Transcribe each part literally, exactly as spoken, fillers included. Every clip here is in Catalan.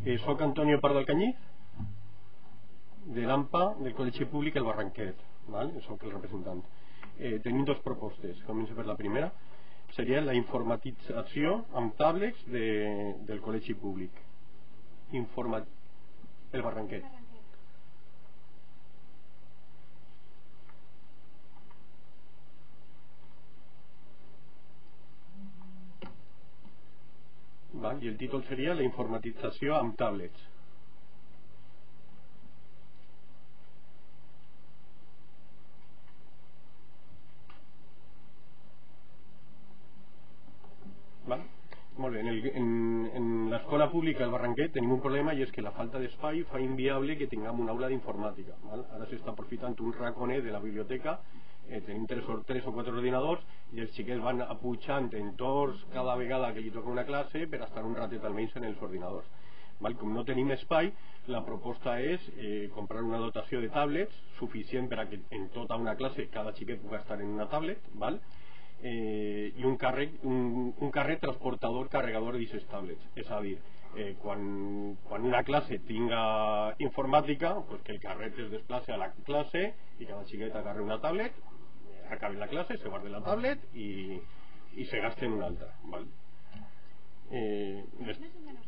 Eh, soc Antonio Pardo Alcañiz, de l'A M P A, del Col·legi Públic El Barranquet, val? Soc el representant. Eh, tenim dos propostes. Començo per la primera. Seria la informatització amb tablets de, del Col·legi Públic. Informa... El Barranquet. Val? I el títol seria la informatització amb tablets. Val? Molt bé, en, el, en, en l'escola pública del Barranquet tenim un problema, i és que la falta d'espai fa inviable que tinguem una aula d'informàtica. Ara s'està aprofitant un raconet de la biblioteca, eh, tenim tres o, tres o quatre ordinadors, i els xiquets van apujant entorns cada vegada que li toca una classe per estar un ratet almenys en els ordinadors. Val? Com no tenim espai, la proposta és eh, comprar una dotació de tablets suficient per a que en tota una classe cada xiquet pugui estar en una tablet, val? Eh, i un carret, un, un carret transportador carregador d'aquestes tablets. És a dir, eh, quan, quan una classe tinga informàtica, pues que el carret es desplace a la classe i cada xiquet agarre una tablet, acabi la classe, se guarde la tablet i, i se gaste en una altra. Val? Eh, les...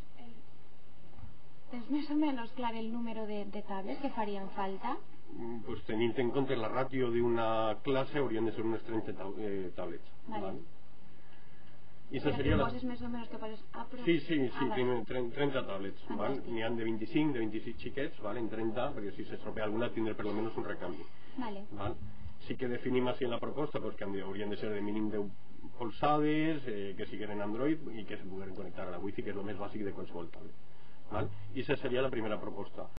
¿Es más o menos claro el número de, de tablets que farían falta? Pues tenint en compte la ràtio d'una classe haurien de ser unes trenta eh, tablets. Vale. Val? I Pero seria que la... poses més o menys que poses... Ah, però... Sí, sí, sí, ah, vale. trenta tablets. N'hi han de vint-i-cinc, de vint-i-sis xiquets, val? En trenta, perquè si s'estropea alguna tindré per almenys un recanvi. Vale. Val? Sí que definim així en la proposta pues, que haurien de ser de mínim deu polsades, eh, que siguin en Android i que se puguen connectar a la Wi-Fi, que és el més bàsic de qualsevol tablet. Val? I aquesta seria la primera proposta.